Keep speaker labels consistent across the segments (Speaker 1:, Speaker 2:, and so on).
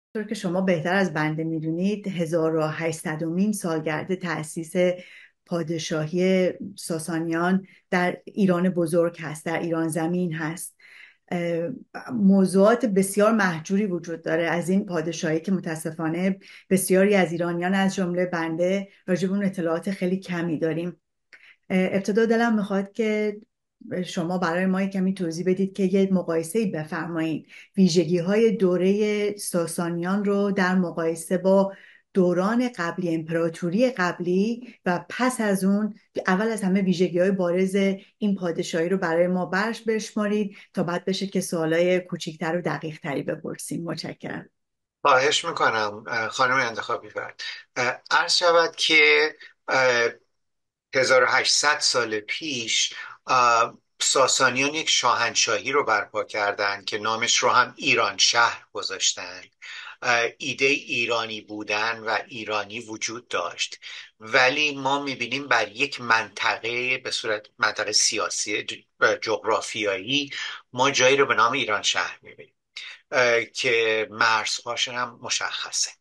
Speaker 1: طور که شما بهتر از بنده میدونید 1800مین سالگرد تأسیس پادشاهی ساسانیان در ایران بزرگ هست، در ایران زمین هست. اه، موضوعات بسیار محجوری وجود داره از این پادشاهی که متاسفانه بسیاری از ایرانیان از جمله بنده راجع به اون اطلاعات خیلی کمی داریم. ابتدا دلم میخواد که شما برای ما کمی توضیح بدید که یه مقایسه‌ای بفرمایید ویژگی های دوره ساسانیان رو در مقایسه با دوران قبلی، امپراتوری قبلی و پس از اون. اول از همه ویژگی های بارز این پادشاهی رو برای ما برش بشمارید تا بعد بشه که سوالای کوچیکتر و دقیق تری بپرسیم. متشکرم.
Speaker 2: خواهش میکنم خانم انتخابی فرد. عرض شود که اه، 1800 سال پیش ساسانیان یک شاهنشاهی رو برپا کردند که نامش رو هم ایران شهر گذاشتن. ایده ایرانی بودن و ایرانی وجود داشت، ولی ما میبینیم بر یک منطقه به صورت منطقه سیاسی جغرافیایی ما جایی رو به نام ایران شهر میبینیم که مرزهاش هم مشخصه.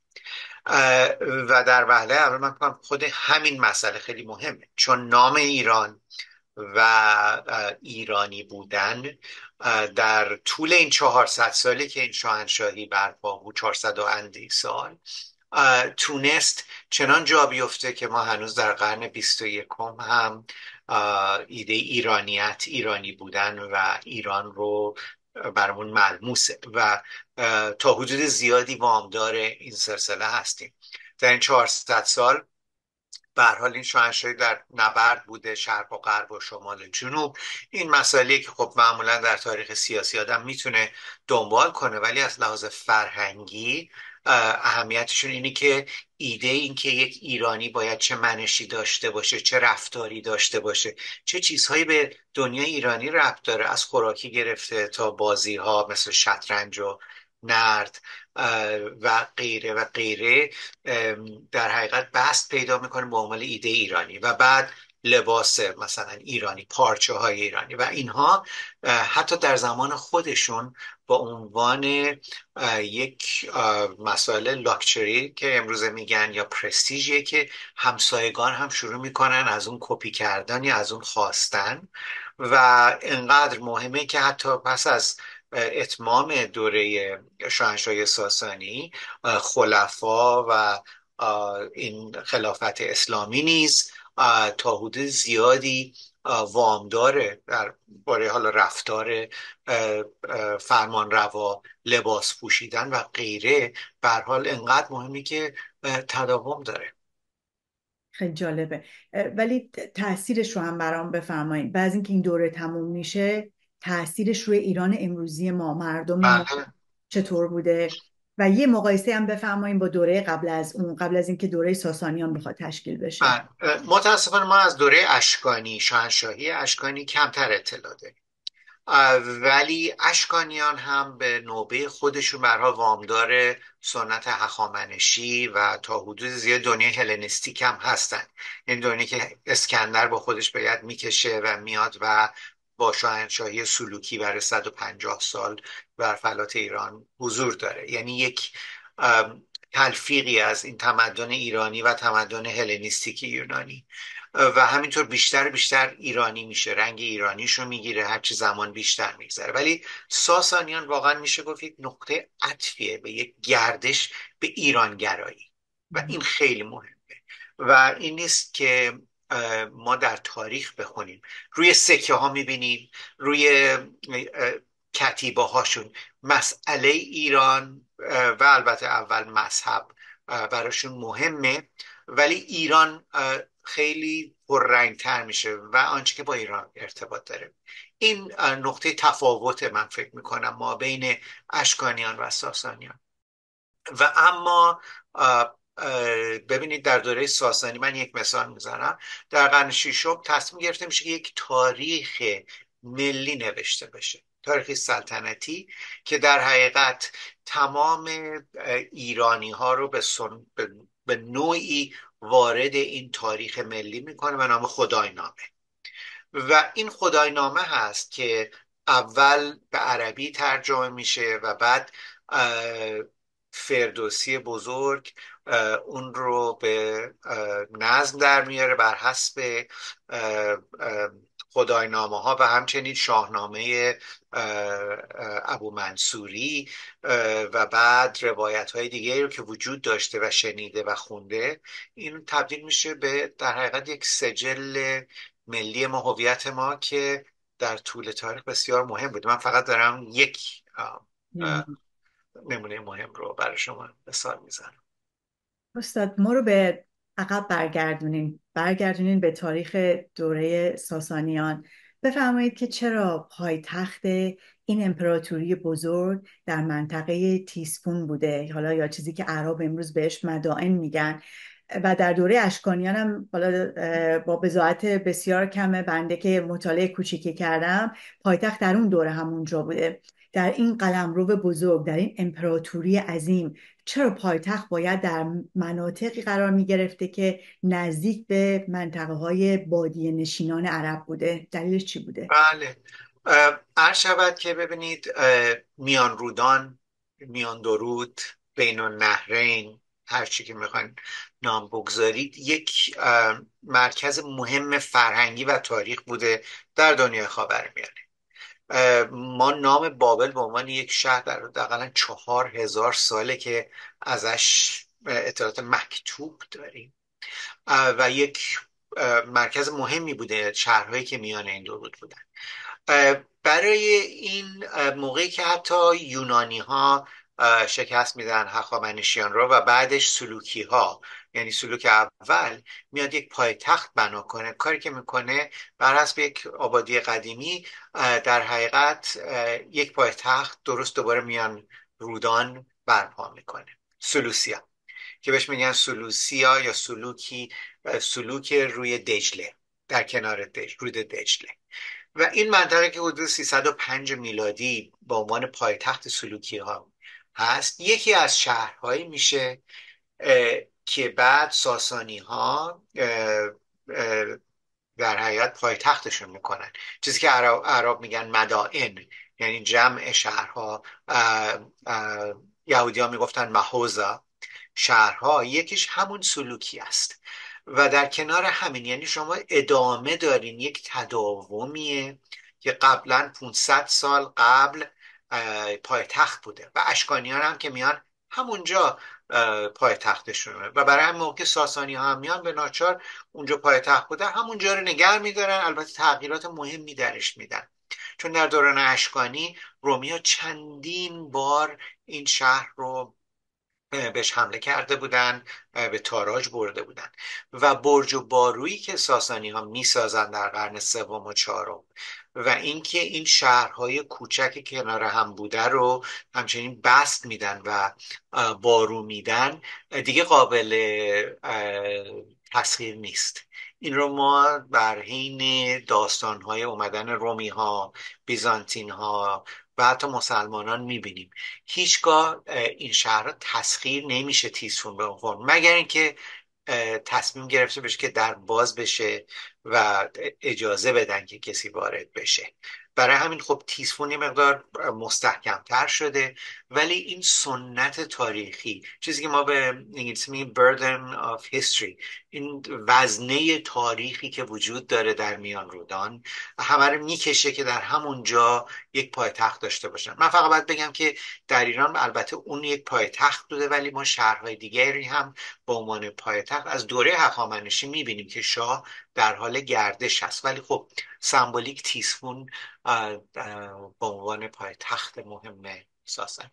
Speaker 2: و در وهله اول من کنم خود همین مسئله خیلی مهمه، چون نام ایران و ایرانی بودن در طول این 400 سالی که این شاهنشاهی برپا بود، 400 و اندی سال، تونست چنان جا بیفته که ما هنوز در قرن 21 هم ایده ایرانیت، ایرانی بودن و ایران رو برامون ملموسه و تا حدود زیادی وامدار این سلسله هستیم. در این 400 سال به هر حال این شاهنشاهی در نبرد بوده، شرق و غرب و شمال و جنوب. این مسئله که خب معمولا در تاریخ سیاسی آدم میتونه دنبال کنه، ولی از لحاظ فرهنگی اهمیتشون اینه که ایده این که یک ایرانی باید چه منشی داشته باشه، چه رفتاری داشته باشه، چه چیزهایی به دنیای ایرانی ربط داره، از خوراکی گرفته تا بازی ها مثل شطرنج و نرد و غیره و غیره، در حقیقت بست پیدا میکنه به عنوان ایده ایرانی. و بعد لباس مثلا ایرانی، پارچه های ایرانی و اینها حتی در زمان خودشون با عنوان یک مسائل لاکچری که امروزه میگن یا پرستیژیه که همسایگان هم شروع میکنن از اون کپی کردن یا از اون خواستن. و انقدر مهمه که حتی پس از اتمام دوره شاهنشاهی ساسانی، خلفا و این خلافت اسلامی نیز تا حدود زیادی وامداره در باره حالا رفتار فرمان روا، لباس پوشیدن و غیره. به هر حال انقدر مهمی که تداوم داره.
Speaker 1: خیلی جالبه. ولی تاثیرش رو هم برام بفرمایید. بعد از اینکه این دوره تموم میشه تاثیرش روی ایران امروزی ما، مردم ما
Speaker 2: بله.
Speaker 1: چطور بوده؟ و یه مقایسه هم بفرمایید با دوره قبل از اون، قبل از اینکه دوره ساسانیان بخواد تشکیل بشه.
Speaker 2: بله. متاسفانه ما از دوره اشکانی، شاهنشاهی اشکانی کمتر اطلاع داریم. ولی اشکانیان هم به نوبه خودشون برها وامدار سنت هخامنشی و تا حدود زیاد دنیای هلنیستیک هم هستن. این دنیایی که اسکندر با خودش به ید میکشه و میاد و با شاهنشاهی سلوکی برای 150 سال بر فلات ایران حضور داره. یعنی یک تلفیقی از این تمدن ایرانی و تمدن هلنیستیک یونانی و همینطور بیشتر بیشتر ایرانی میشه، رنگ ایرانیشو میگیره هرچی زمان بیشتر میگذره. ولی ساسانیان واقعا میشه گفت یک نقطه عطفیه به یک گردش به ایرانگرایی و این خیلی مهمه. و این نیست که ما در تاریخ بخونیم، روی سکه ها میبینیم، روی کتیبه هاشون مسئله ایران و البته اول مذهب براشون مهمه، ولی ایران خیلی پررنگتر میشه و آنچه که با ایران ارتباط داره. این نقطه تفاوت من فکر میکنم ما بین اشکانیان و ساسانیان. و اما ببینید در دوره ساسانی، من یک مثال میزنم، در قرن ششم تصمیم گرفته میشه که یک تاریخ ملی نوشته بشه، تاریخ سلطنتی که در حقیقت تمام ایرانی ها رو به نوعی وارد این تاریخ ملی میکنه به نام خداینامه. و این خداینامه هست که اول به عربی ترجمه میشه و بعد فردوسی بزرگ اون رو به نظم در میاره بر حسب خداینامه ها و همچنین شاهنامه ابو منصوری و بعد روایت های دیگه رو که وجود داشته و شنیده و خونده، این تبدیل میشه به در حقیقت یک سجل ملی ما، هویت ما که در طول تاریخ بسیار مهم بود. من فقط دارم یک نمونه مهم رو برای شما مثال میزنم.
Speaker 1: استاد، ما رو به عقب برگردونین به تاریخ دوره ساسانیان. بفرمایید که چرا پایتخت این امپراتوری بزرگ در منطقه تیسفون بوده، حالا یا چیزی که اعراب امروز بهش مدائن میگن، و در دوره اشکانیان هم حالا با بضاعت بسیار کم بنده که مطالعه کوچیکی کردم، پایتخت در اون دوره همونجا بوده. در این قلمرو بزرگ، در این امپراتوری عظیم، چرا پایتخت باید در مناطقی قرار می گرفته که نزدیک به منطقه های بادیه نشینان عرب بوده؟ دلیلش چی بوده؟
Speaker 2: بله، عرض شود که ببینید، میان رودان، میان درود، بین النهرین، هر چی که میخواین نام بگذارید، یک مرکز مهم فرهنگی و تاریخ بوده در دنیای خاورمیانه. ما نام بابل به عنوان یک شهر در حداقل 4000 ساله که ازش اطلاعات مکتوب داریم و یک مرکز مهمی بوده، شهرهایی که میان این دو رود بودن. برای این موقعی که حتی یونانی ها شکست میدن هخامنشیان رو و بعدش سلوکی ها، یعنی سلوک اول میاد یک پایتخت بنا کنه، کاری که میکنه بر حسب یک آبادی قدیمی در حقیقت یک پایتخت درست دوباره میان رودان برپا میکنه، سلوسیا، که بهش میگن سلوسیا یا سلوک روی دجله، در کنار رود دجله. و این منطقه که حدود 305 میلادی به عنوان پایتخت سلوکی ها هست، یکی از شهرهایی میشه که بعد ساسانی ها در حقیقت پایتختشون میکنن، چیزی که عرب میگن مدائن، یعنی جمع شهرها. یهودی ها میگفتن محوزا، شهرها یکیش همون سلوکی است. و در کنار همین، یعنی شما ادامه دارین یک تداومیه که قبلا 500 سال قبل پایتخت بوده و اشکانیان هم که میان همونجا پایتختشونه و برای همین موقع ساسانی ها هم میان به ناچار اونجا پایتخت بوده همونجا رو نگه میدارن. البته تغییرات مهمی درش میدن، چون در دوران اشکانی رومیا چندین بار این شهر رو بهش حمله کرده بودن، به تاراج برده بودن. و برج و بارویی که ساسانی ها میسازن در قرن سوم و چهارم و اینکه این شهرهای کوچک کنار هم بوده رو همچنین بست میدن و بارو میدن، دیگه قابل تسخیر نیست. این رو ما بر حین داستانهای اومدن رومی ها، بیزانتین ها و حتی مسلمانان میبینیم. هیچگاه این شهرها تسخیر نمیشه تیسفون به عنوان، مگر اینکه تصمیم گرفته بشه که در باز بشه و اجازه بدن که کسی وارد بشه. برای همین خب تیسفون یه مقدار مستحکمتر شده، ولی این سنت تاریخی، چیزی که ما به انگلیسی میگیم burden of history، این وزنه تاریخی که وجود داره در میان رودان، همه رو میکشه که در همون جا یک پایتخت داشته باشن. من فقط باید بگم که در ایران البته اون یک پایتخت بوده، ولی ما شهرهای دیگری هم به عنوان پایتخت از دوره هخامنشی میبینیم که شاه در حال گردش هست، ولی خب سمبولیک تیسفون به عنوان پایتخت مهم ساسانی.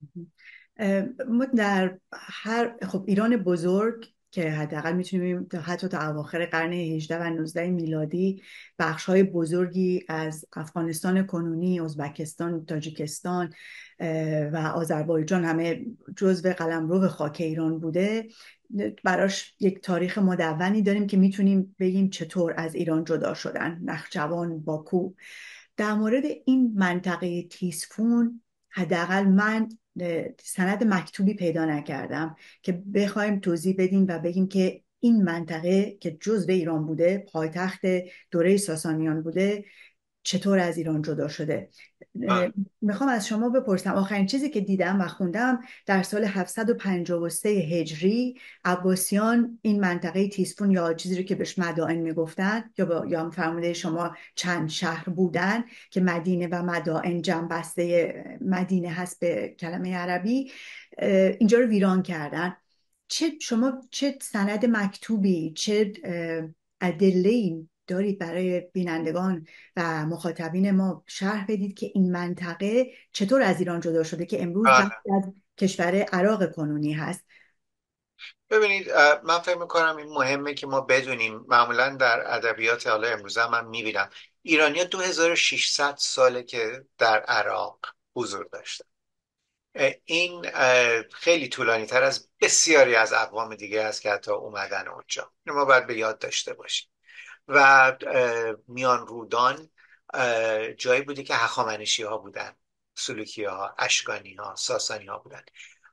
Speaker 1: ما در خب ایران بزرگ که حداقل میتونیم حتی تا اواخر قرن 18 و 19 میلادی بخش‌های بزرگی از افغانستان کنونی، ازبکستان، تاجیکستان و آذربایجان همه جزو قلمرو خاک ایران بوده، براش یک تاریخ مدونی داریم که میتونیم بگیم چطور از ایران جدا شدن: نخجوان، باکو. در مورد این منطقه تیسفون حداقل من سند مکتوبی پیدا نکردم که بخوایم توضیح بدیم و بگیم که این منطقه که جزو ایران بوده، پایتخت دوره ساسانیان بوده، چطور از ایران جدا شده.
Speaker 2: آه.
Speaker 1: میخوام از شما بپرسم، آخرین چیزی که دیدم و خوندم در سال 753 هجری عباسیان این منطقه تیسفون یا چیزی رو که بهش مدائن میگفتن یا فرموده شما چند شهر بودن که مدینه و مدائن جمع بسته مدینه هست به کلمه عربی، اینجا رو ویران کردن. شما چه سند مکتوبی، چه ادله‌ای دارید برای بینندگان و مخاطبین ما شرح بدید که این منطقه چطور از ایران جدا شده که امروز
Speaker 2: بله.
Speaker 1: بخشی از کشور عراق کنونی هست؟
Speaker 2: ببینید، من فکر میکنم این مهمه که ما بدونیم. معمولا در ادبیات حالا امروزه من میبینم ایرانیا 2600 ساله که در عراق حضور داشتن. این خیلی طولانی تر از بسیاری از اقوام دیگه است که حتی اومدن اونجا. اینو ما باید به یاد داشته باشیم. و میان رودان جایی بوده که هخامنشی ها بودن، سلوکی ها، اشکانی ها، ساسانی ها بودن.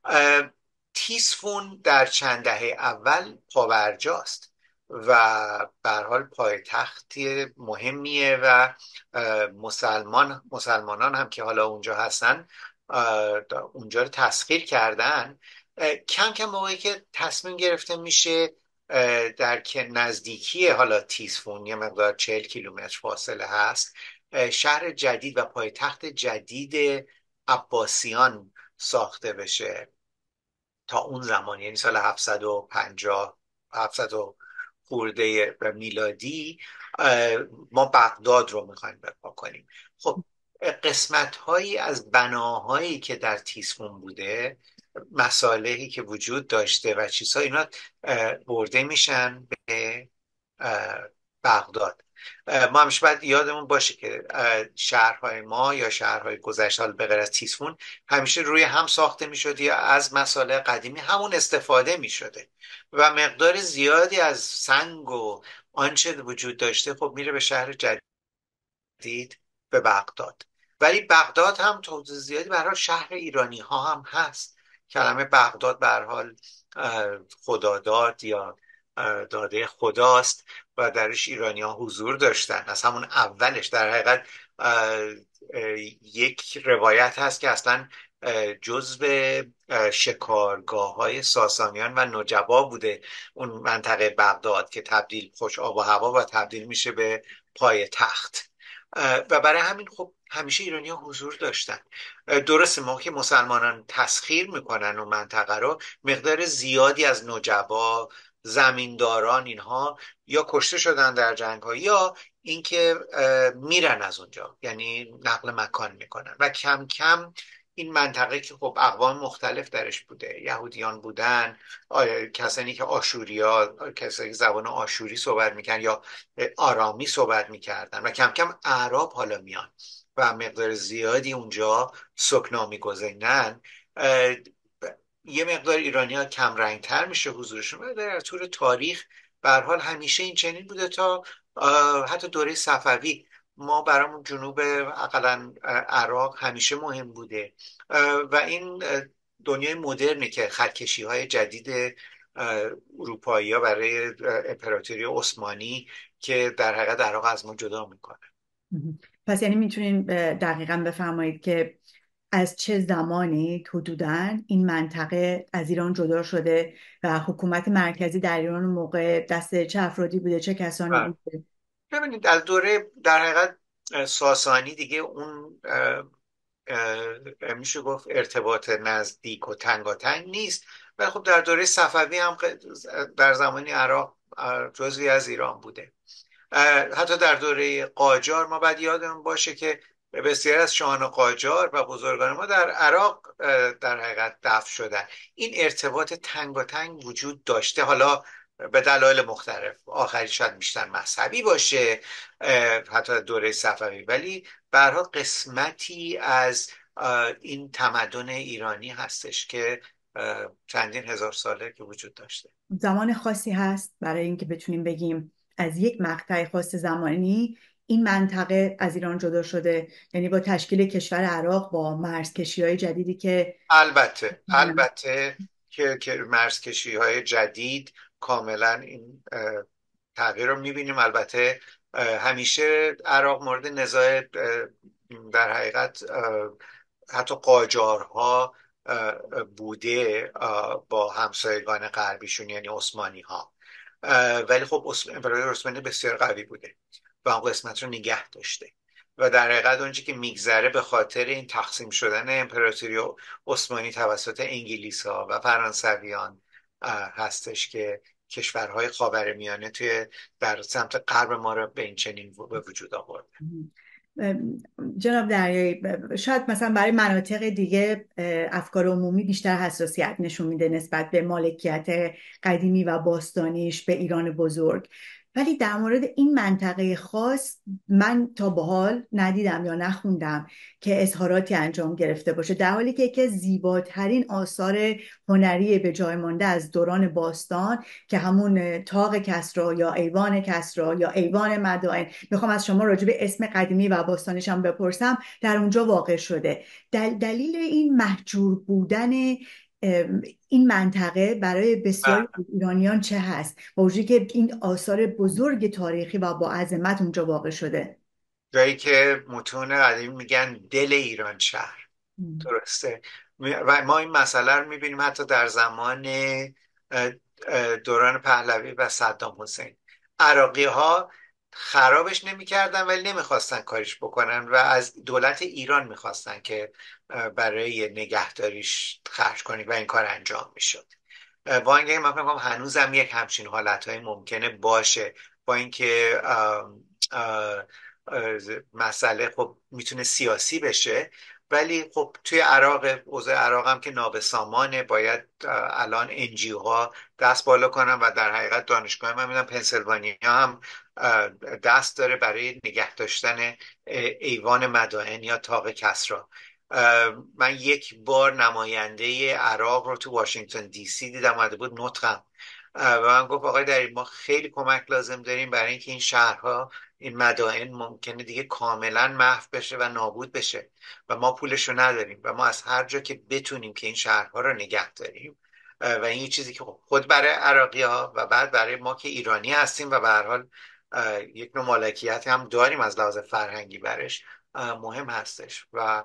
Speaker 2: تیسفون در چند دهه اول پابرجاست و به هر حال پایتختی مهمیه و مسلمانان هم که حالا اونجا هستن اونجا رو تسخیر کردن. کم کم موقعی که تصمیم گرفته میشه در که نزدیکی حالا تیسفون یه مقدار 40 کیلومتر فاصله هست، شهر جدید و پایتخت جدید عباسیان ساخته بشه. تا اون زمان یعنی سال 750 700 و خورده میلادی ما بغداد رو میخوایم برپا کنیم. خب قسمت هایی از بناهایی که در تیسفون بوده، مصالحی که وجود داشته و چیزها، اینا برده میشن به بغداد. ما همیشه باید یادمون باشه که شهرهای ما یا شهرهای گذشته به غیر از تیسفون همیشه روی هم ساخته میشد یا از مصالح قدیمی همون استفاده میشده و مقدار زیادی از سنگ و آنچه وجود داشته خب میره به شهر جدید، به بغداد. ولی بغداد هم تا حدود زیادی به هر حال شهر ایرانی ها هم هست. کلمه بغداد به هر حال خداداد یا داده خداست و درش ایرانی ها حضور داشتن از همون اولش. در حقیقت یک روایت هست که اصلا جزو شکارگاه های ساسانیان و نجبا بوده اون منطقه بغداد که تبدیل، خوش آب و هوا، و تبدیل میشه به پای تخت. و برای همین خب همیشه ایرانی ها حضور داشتن. درسته موقع که مسلمانان تسخیر میکنن و منطقه رو، مقدار زیادی از نجبا، زمینداران، اینها یا کشته شدن در جنگ ها یا اینکه میرن از اونجا، یعنی نقل مکان میکنن و کم کم این منطقه که خب اقوام مختلف درش بوده، یهودیان بودن، کسانی که آشوریا، کسانی که زبان آشوری صحبت میکنن یا آرامی صحبت میکردن و کم کم اعراب حالا میان و مقدار زیادی اونجا سکنا میگذارن. یه مقدار ایرانی ها کم رنگ تر میشه حضورشون و در طول تاریخ به هر حال همیشه این چنین بوده تا حتی دوره صفوی. ما برامون جنوب اقلا عراق همیشه مهم بوده و این دنیای مدرنی که خطکشی های جدید اروپایی ها برای امپراتوری عثمانی که در حقیقت عراق از ما جدا میکنه.
Speaker 1: پس یعنی میتونین دقیقا بفرمایید که از چه زمانی حدوداً این منطقه از ایران جدا شده و حکومت مرکزی در ایران موقع دست چه افرادی بوده، چه کسانی بوده؟
Speaker 2: ببینید از دوره در حقیقت ساسانی دیگه اون میشه گفت ارتباط نزدیک و تنگاتنگ نیست. ولی خب در دوره صفوی هم در زمانی عراق جزوی از ایران بوده. حتی در دوره قاجار ما باید یادمون باشه که بسیاری از شاهان قاجار و بزرگان ما در عراق در حقیقت دفن شدن. این ارتباط تنگاتنگ وجود داشته، حالا به دلایل مختلف، آخری شاید بیشتر مذهبی باشه حتی دوره صفوی، ولی به هر حال قسمتی از این تمدن ایرانی هستش که چندین هزار ساله که وجود داشته.
Speaker 1: زمان خاصی هست برای اینکه بتونیم بگیم از یک مقطع خاص زمانی این منطقه از ایران جدا شده، یعنی با تشکیل کشور عراق با مرزکشی‌های جدیدی که
Speaker 2: البته که مرزکشی های جدید کاملا این تغییر رو میبینیم. البته همیشه عراق مورد نزاع در حقیقت حتی قاجارها بوده با همسایگان غربیشون یعنی عثمانی ها. ولی خب امپراتوری عثمانی بسیار قوی بوده و اون قسمت رو نگه داشته و در حقیقت اونچه که میگذره به خاطر این تقسیم شدن امپراتوری عثمانی توسط انگلیس ها و فرانسویان هستش که کشورهای خاورمیانه در سمت غرب ما رو به این چنین به وجود آورد.
Speaker 1: جناب دریایی، شاید مثلا برای مناطق دیگه افکار عمومی بیشتر حساسیت نشون میده نسبت به مالکیت قدیمی و باستانیش به ایران بزرگ، ولی در مورد این منطقه خاص من تا به حال ندیدم یا نخوندم که اظهاراتی انجام گرفته باشه، در حالی که یکی از زیباترین آثار هنری به جای مانده از دوران باستان که همون طاق کسری یا ایوان کسری یا ایوان مدائن، میخوام از شما راجع به اسم قدیمی و باستانیش هم بپرسم، در اونجا واقع شده. دلیل این محجور بودن این منطقه برای بسیاری از ایرانیان چه هست، با وجودی که این آثار بزرگ تاریخی و با عظمت اونجا واقع شده؟
Speaker 2: جایی که متون قدیم میگن دل ایران شهر. درسته. و ما این مسئله رو میبینیم حتی در زمان دوران پهلوی و صدام حسین. عراقی ها خرابش نمیکردن ولی نمیخواستن کاریش بکنن و از دولت ایران میخواستن که برای نگهداریش خرج کنی و این کار انجام میشد. با اینکه من فکر کنم هنوزم یک همچین حالتهای ممکنه باشه، با اینکه مسئله خب میتونه سیاسی بشه، ولی خب توی عراق، اوضاع عراق هم که نابسامانه، باید الان انجیو ها دست بالا کنن و در حقیقت دانشگاه من میدونم پنسیلوانیا هم دست داره برای نگه داشتن ایوان مدائن یا طاق کسری. من یک بار نماینده عراق رو تو واشنگتن دی سی دیدم، اومده بود نطقم و من گفت آقای دری ما خیلی کمک لازم داریم برای اینکه این شهرها، این مدائن ممکنه دیگه کاملا محو بشه و نابود بشه و ما پولش رو نداریم و ما از هر جا که بتونیم که این شهرها رو نگه داریم و این یه چیزی که خود برای عراقی ها و بعد برای ما که ایرانی هستیم و به هر حال یک نوع مالکیت هم داریم از لحاظ فرهنگی برش مهم هستش و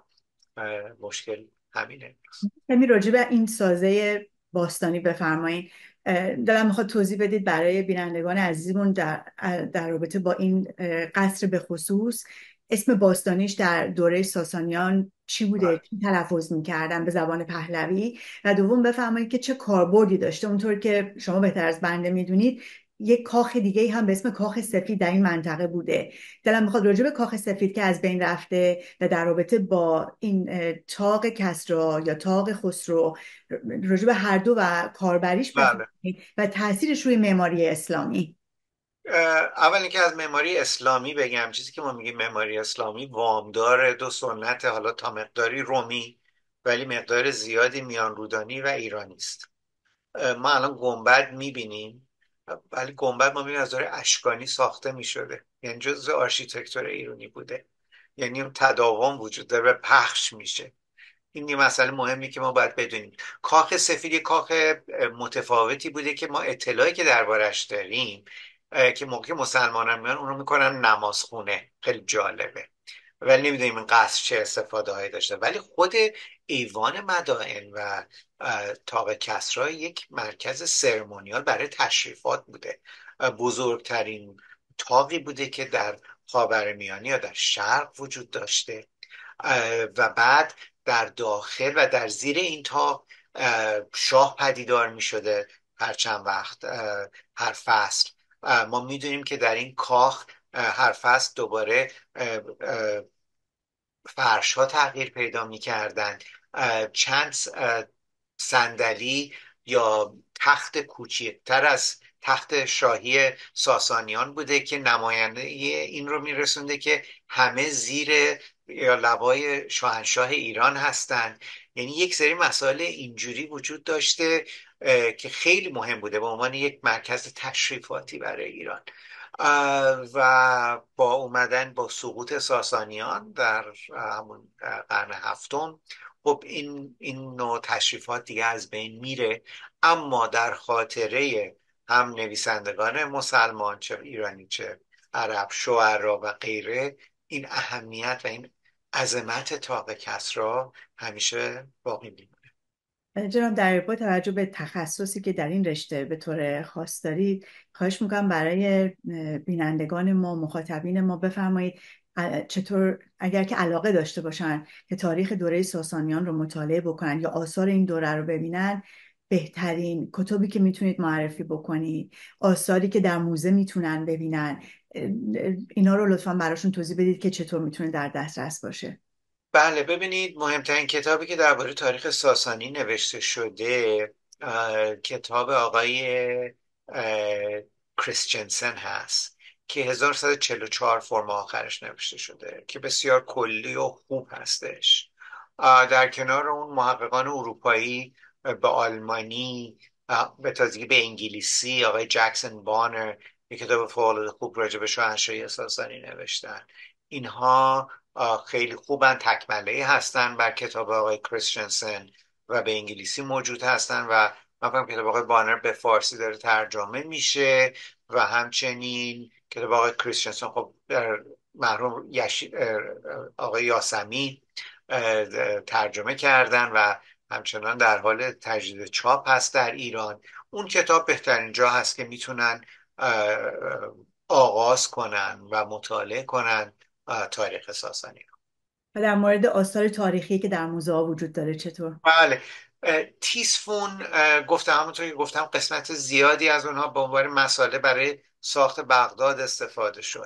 Speaker 2: مشکل همینه.
Speaker 1: همین راجع به این سازه باستانی بفرمایید. دلم میخواد توضیح بدید برای بینندگان عزیزمون در رابطه با این قصر به خصوص، اسم باستانیش در دوره ساسانیان چی بوده، چی تلفظ میکردن به زبان پهلوی، و دوم بفرمایید که چه کاربردی داشته. اونطور که شما بهتر از بنده میدونید یک کاخ دیگه هم به اسم کاخ سفید در این منطقه بوده. دلم میخواد راجع به کاخ سفید که از بین رفته و در رابطه با این طاق کسری یا طاق خسرو، راجع به هر دو و کاربریش
Speaker 2: بله.
Speaker 1: بفرمایید و تاثیرش روی معماری اسلامی.
Speaker 2: اول اینکه از معماری اسلامی بگم، چیزی که ما میگیم معماری اسلامی وامدار دو سنت، حالا تا مقداری رومی ولی مقدار زیادی میان رودانی و ایرانی است. ما الان گنبد میبینیم ولی گنبد ما میبینیم از دوره اشکانی ساخته میشده، یعنی جزء آرشیتکتور ایرانی بوده، یعنی اون تداوم وجود داره و پخش میشه. این یه مسئله مهمی که ما باید بدونیم. کاخ سفید کاخ متفاوتی بوده که ما اطلاعی که دربارش داریم که موقع مسلمانان میان اونو میکنن نمازخونه، خیلی جالبه، ولی نمیدونیم این قصر چه استفاده هایی داشته. ولی خود ایوان مدائن و طاق کسری یک مرکز سرمونیال برای تشریفات بوده، بزرگترین طاقی بوده که در خاورمیانه یا در شرق وجود داشته و بعد در داخل و در زیر این طاق شاه پدیدار می شده هر چند وقت، هر فصل. ما میدونیم که در این کاخ هر فصل دوباره فرش ها تغییر پیدا می کردن. چند صندلی یا تخت کوچکتر از تخت شاهی ساسانیان بوده که نماینده این رو میرسونده که همه زیر یا لبای شاهنشاه ایران هستند. یعنی یک سری مسائل اینجوری وجود داشته که خیلی مهم بوده به عنوان یک مرکز تشریفاتی برای ایران. و با اومدن با سقوط ساسانیان در همون قرن هفتم، خب این نوع تشریفات دیگه از بین میره، اما در خاطره هم نویسندگان مسلمان چه ایرانی چه عرب، شعرا و غیره، این اهمیت و این عظمت طاق کسری همیشه باقی میمونه.
Speaker 1: جناب در با توجه به تخصصی که در این رشته به طور خاص دارید، خواهش میکنم برای بینندگان ما، مخاطبین ما بفرمایید چطور اگر که علاقه داشته باشن که تاریخ دوره ساسانیان رو مطالعه بکنن یا آثار این دوره رو ببینن، بهترین کتبی که میتونید معرفی بکنید، آثاری که در موزه میتونن ببینن، اینا رو لطفا براشون توضیح بدید که چطور میتونه در دسترس باشه.
Speaker 2: بله، ببینید، مهمترین کتابی که درباره تاریخ ساسانی نوشته شده کتاب آقای اه، کریستینسن هست که 1144 فرم آخرش نوشته شده که بسیار کلی و خوب هستش. در کنار اون محققان اروپایی به آلمانی، به تازگی به انگلیسی، آقای جکسون بانر یک کتاب فوق‌العاده خوب راجع به شاهنشاهی ساسانی نوشتن. اینها خیلی خوبن، تکمله هستن بر کتاب آقای کریستنسن و به انگلیسی موجود هستن و من فکرم کتاب آقای بانر به فارسی داره ترجمه میشه و همچنین کتاب آقای کریستنسن خب مرحوم آقای یاسمی ترجمه کردن و همچنان در حال تجدید چاپ هست در ایران. اون کتاب بهترین جا هست که میتونن آغاز کنن و مطالعه کنن تاریخ ساسانی رو.
Speaker 1: و در مورد آثار تاریخی که در موزه ها وجود داره چطور؟
Speaker 2: بله، تیسفون گفتم، همونطور که گفتم قسمت زیادی از اونها به عنوان مساله برای ساخت بغداد استفاده شد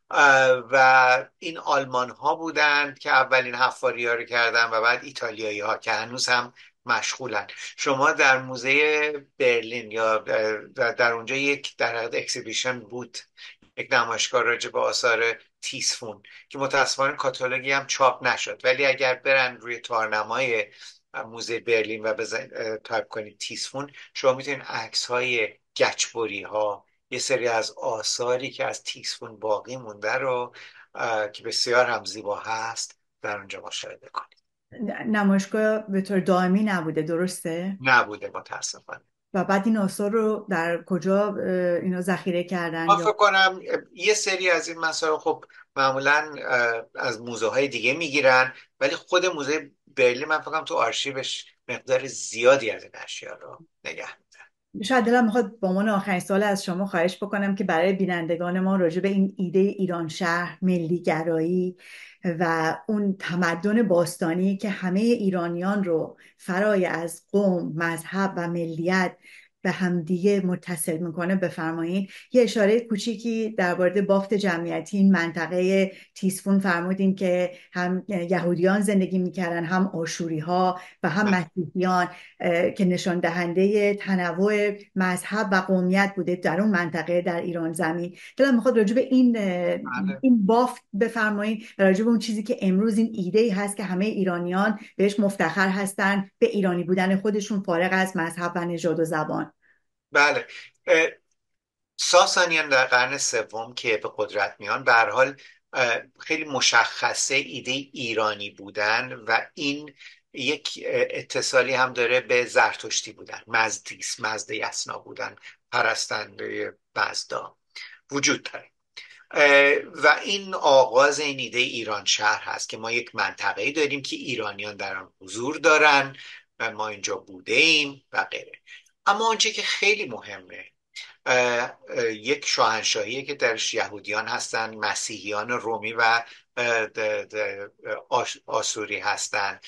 Speaker 2: و این آلمان ها بودند که اولین حفاری ها رو کردن و بعد ایتالیایی ها که هنوز هم مشغولن. شما در موزه برلین یا در اونجا یک در حقیقت اکسیبیشن بود، یک نمایشگاه راجع به آثار تیسفون که متاسفانه کاتالوگی هم چاپ نشد، ولی اگر برن روی تارنمای موزه برلین و تایپ کنید تیسفون، شما میتونید عکس های گچبری ها، یه سری از آثاری که از تیسفون باقی مونده رو که بسیار هم زیبا هست در اونجا مشاهده کنید.
Speaker 1: نمایشگاه به طور دائمی نبوده، درسته؟
Speaker 2: نبوده متاسفانه.
Speaker 1: و بعد این آثار رو در کجا اینا ذخیره کردن
Speaker 2: من فکر
Speaker 1: یا؟
Speaker 2: کنم یه سری از این مسائل خب معمولا از موزه های دیگه میگیرن، ولی خود موزه برلین من فکر کنم تو آرشیوش مقدار زیادی از این اشیا رو نگه می‌داره.
Speaker 1: شاید دلم میخواد به عنوان آخرین سال از شما خواهش بکنم که برای بینندگان ما راجع به این ایده ایران شهر، ملی گرایی و اون تمدن باستانی که همه ایرانیان رو فرای از قوم، مذهب و ملیت به همدیگه متصل میکنه بفرمایید. یه اشاره کوچیکی در مورد بافت جمعیتی این منطقه تیسفون فرمودین که هم یهودیان زندگی میکردن، هم آشوری ها و هم مسیحیان، که نشان دهنده تنوع مذهب و قومیت بوده در اون منطقه در ایران زمین. دلم میخواد راجع به
Speaker 2: بله
Speaker 1: این بافت بفرمایید، راجع به اون چیزی که امروز این ایده ای هست که همه ایرانیان بهش مفتخر هستن به ایرانی بودن خودشون فارغ از مذهب و نژاد و زبان.
Speaker 2: بله. ساسانیان در قرن سوم که به قدرت میان به هر حال خیلی مشخصه ایده ایرانی بودن و این یک اتصالی هم داره به زرتشتی بودن، مزدیس، مزد یسنا بودن، پرستنده مزدا وجود داره. و این آغاز این ایده ایران شهر هست که ما یک منطقه داریم که ایرانیان در آن حضور دارن و ما اینجا بوده ایم و غیره. اما آنچه که خیلی مهمه یک شاهنشاهیه که درش یهودیان هستن، مسیحیان رومی و آسوری هستن،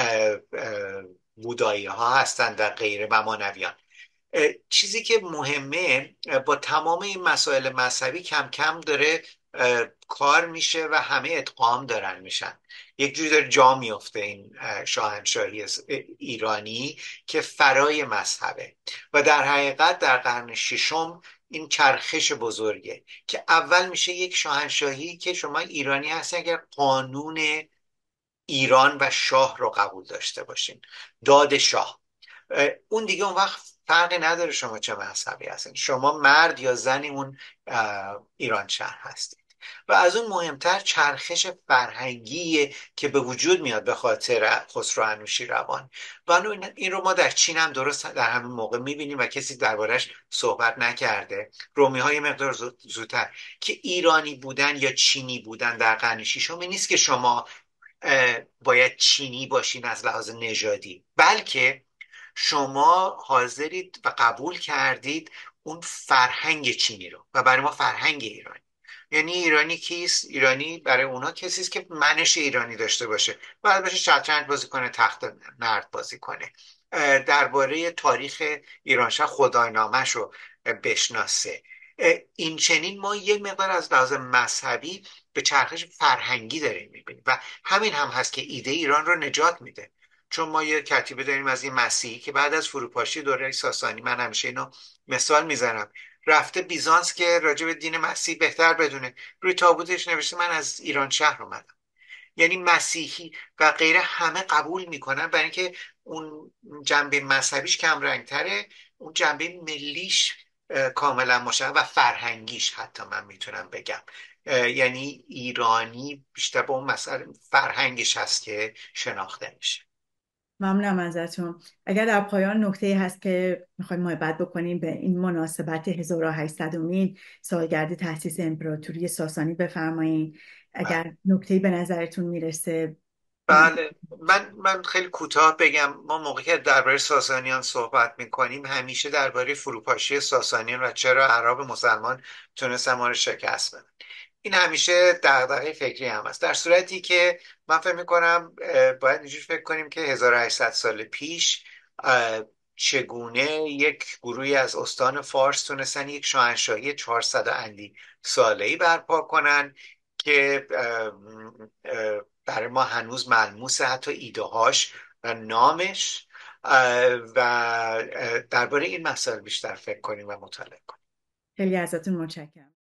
Speaker 2: بودایی ها هستن و غیره و مانویان. چیزی که مهمه با تمام این مسائل مذهبی کم کم داره کار میشه و همه ادغام دارن میشن، یک جوری داره جا میفته این شاهنشاهی ایرانی که فرای مذهبه. و در حقیقت در قرن ششم این چرخش بزرگه که اول میشه یک شاهنشاهی که شما ایرانی هستین اگر قانون ایران و شاه رو قبول داشته باشین، داد شاه. اون دیگه اون وقت فرقی نداره شما چه مذهبی هستین، شما مرد یا زنی اون ایران شهر هستید. و از اون مهمتر چرخش فرهنگی که به وجود میاد به خاطر خسرو انوشیروان و این رو ما در چین هم درست در همین موقع میبینیم و کسی دربارش صحبت نکرده. رومی های مقدار زودتر که ایرانی بودن یا چینی بودن در قرن ششم نیست که شما باید چینی باشین از لحاظ نژادی، بلکه شما حاضرید و قبول کردید اون فرهنگ چینی رو و برای ما فرهنگ ایرانی. یعنی ایرانی کیست؟ ایرانی برای اونا کسی است که منش ایرانی داشته باشه، باید باشه شطرنج بازی کنه، تخت نرد بازی کنه، درباره تاریخ ایرانشاه خداینامش رو بشناسه. این چنین ما یک مقدار از لحاظ مذهبی به چرخش فرهنگی داریم میبینیم و همین هم هست که ایده ایران رو نجات میده. چون ما یه کتیبه داریم از این مسیحی که بعد از فروپاشی دوره ساسانی، من همیشه اینو مثال میزنم، رفته بیزانس که راجع به دین مسیح بهتر بدونه، روی تابوتش نوشته من از ایران شهر اومدم. یعنی مسیحی و غیره همه قبول میکنن، برای اینکه اون جنبه مذهبیش کم رنگتره، اون جنبه ملیش کاملا مشخص و فرهنگیش حتی من میتونم بگم. یعنی ایرانی بیشتر با اون مسئله فرهنگش هست که شناخته میشه.
Speaker 1: ممنونم ازتون. اگر در پایان نکته هست که میخوایم محبت بکنیم به این مناسبت 1800مین سالگرد تأسیس امپراتوری ساسانی بفرمایید.
Speaker 2: بله.
Speaker 1: اگر نکته‌ای به نظرتون میرسه.
Speaker 2: بله، من خیلی کوتاه بگم. ما موقعی که درباره ساسانیان صحبت میکنیم همیشه درباره فروپاشی ساسانیان و چرا اعراب مسلمان تونستن ما رو شکست بدن، این همیشه دغدغه فکری هم است. در صورتی که من فکر میکنم باید اینجوری فکر کنیم که 1800 سال پیش چگونه یک گروهی از استان فارس تونستن یک شاهنشاهی 400 اندی ساله‌ای برپا کنن که برای ما هنوز ملموسه، حتی ایده‌هاش و نامش. و درباره این مسائل بیشتر فکر کنیم و مطالعه کنیم.
Speaker 1: خیلی ازتون متشکرم.